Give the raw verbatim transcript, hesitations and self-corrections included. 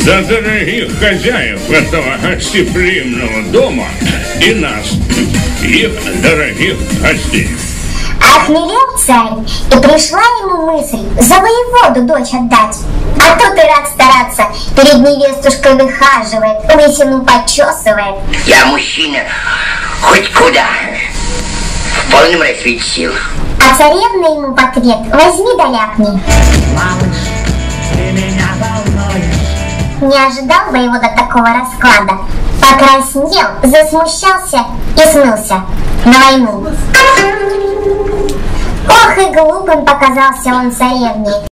за дорогих хозяев этого гостеприимного дома и нас, их дорогих гостей. Отмелел царь, и пришла ему мысль за воеводу дочь отдать. А тот и рад стараться, перед невестушкой выхаживает, лысину почесывает. Я мужчина, хоть куда, в полном расцвете сил. А царевна ему в ответ: возьми да ляпни. Малыш, ты меня волнуешь. Не ожидал воевода такого расклада. Покраснел, засмущался и смылся на войну. Ох, и глупым показался он царевне.